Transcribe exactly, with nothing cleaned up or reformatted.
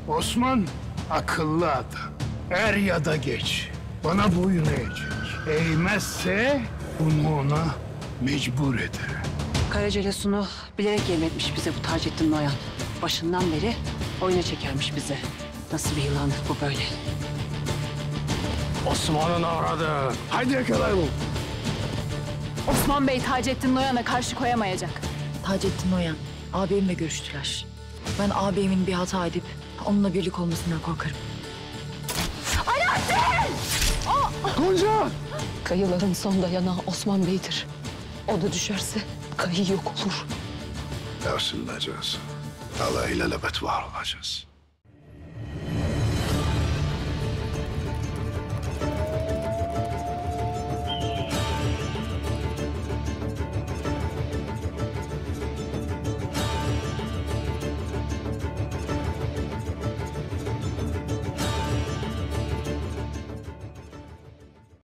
Osman akıllı adam. Er ya da geç bana boyun eğecek. Eğmezse bunu ona mecbur eder. Karacalasunu bilerek yem etmiş bize bu Taceddin Noyan. Başından beri oyuna çekermiş bize. Nasıl bir yılandır bu böyle? Osman'ın aradı. Haydi yakalayalım. Osman Bey Taceddin Noyan'a karşı koyamayacak. Taceddin Noyan, ağabeyimle görüştüler. Ben ağabeyimin bir hata edip onunla birlik olmasından korkarım. Gonca! Kayıların son dayanağı Osman Bey'dir. O da düşerse kayı yok olur. Dersinleyeceğiz. Allah ile lebet var olacağız.